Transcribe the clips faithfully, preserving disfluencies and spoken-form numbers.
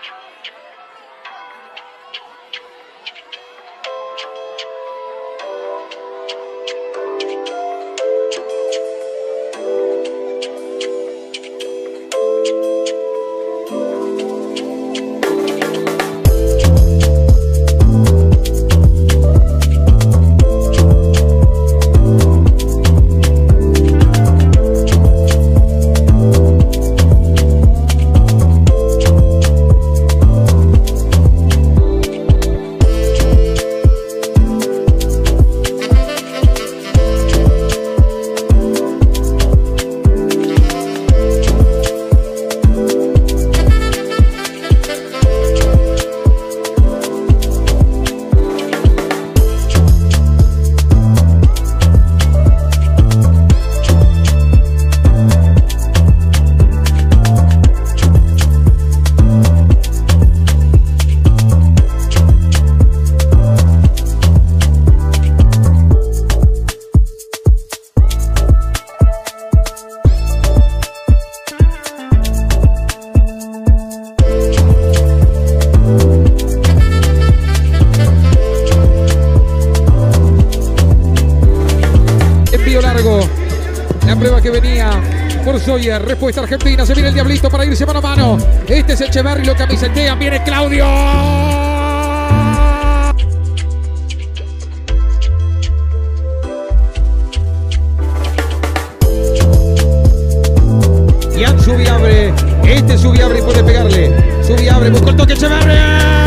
La prueba que venía por Sawyer, respuesta argentina, se viene el Diablito para irse mano a mano. Este es Echeverri, lo camisetean, viene Claudio. Ian Subiabre, este es Subiabre y puede pegarle. Subiabre buscó el toque Echeverri.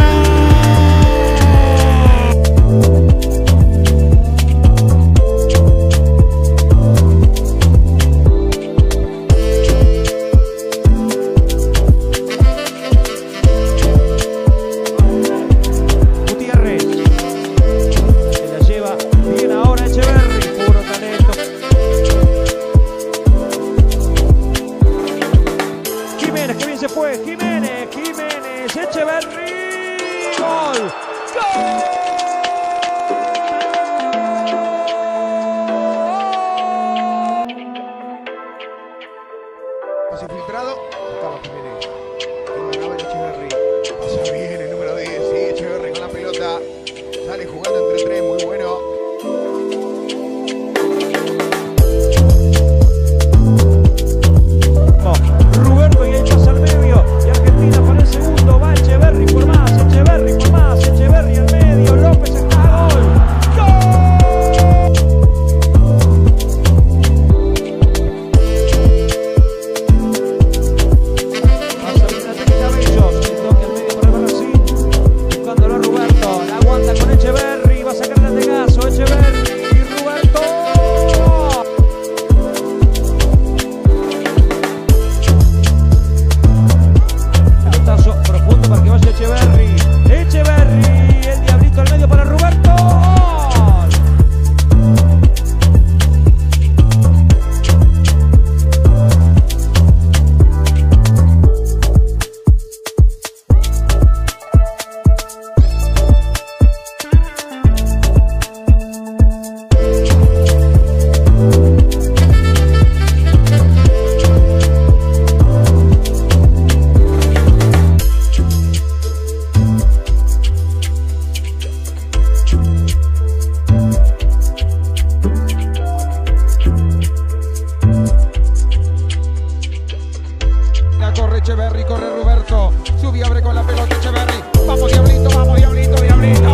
Se fue Jiménez, Jiménez, Echeverri, gol, gol. Pase filtrado, Carlos Jiménez, que ganaba Echeverri, pasa bien el número diez, sí, Echeverri con la pelota, sale jugando entre tres, muy bueno. Echeverri, corre Roberto, Subiabre con la pelota, Echeverri, vamos Diablito, vamos Diablito, Diablito.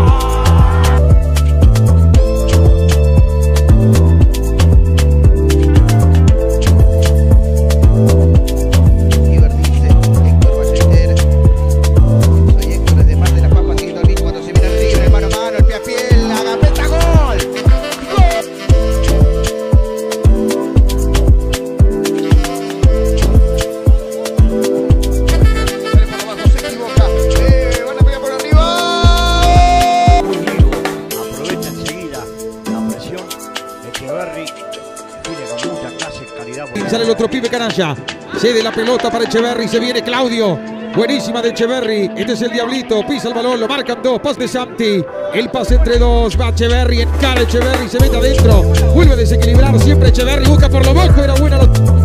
Sale el otro pibe canalla, cede la pelota para Echeverri, se viene Claudio, buenísima de Echeverri, este es el Diablito, pisa el balón, lo marcan dos, pase de Santi, el pase entre dos, va Echeverri, encara Echeverri, se mete adentro, vuelve a desequilibrar siempre Echeverri, busca por lo bajo, era buena la...